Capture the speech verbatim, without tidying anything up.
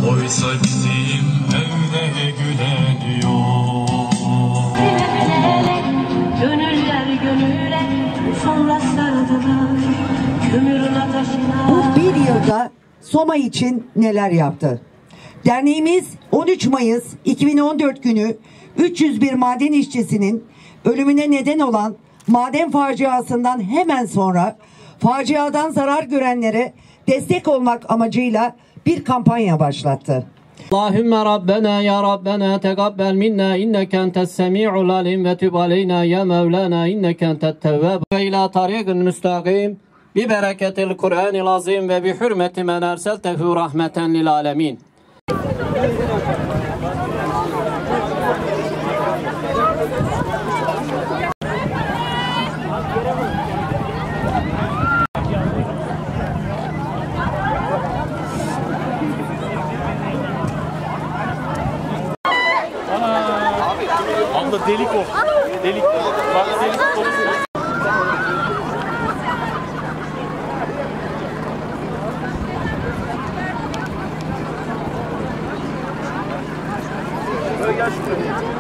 Oysa bizim evde gülen yok. Gönüller gönüle sonra sarıldılar kömürün ateşine. Bu bir yılda Soma için neler yaptı? Derneğimiz on üç Mayıs iki bin on dört günü üç yüz bir maden işçisinin ölümüne neden olan maden faciasından hemen sonra faciadan zarar görenlere destek olmak amacıyla bir kampanya başlattı. Allahümme Rabbena ya Rabbena tegabbel minna inneke entes semi'ul alim ve tüb aleyna ya Mevlana inneke entet tevvab ve ila tariqin müstakim bi bereketil Kur'anil azim ve bi hürmeti men erseltehu rahmeten lil alemin. Abla delik o. Delik. Bak delik konuşuyor. Böyle gel şuraya.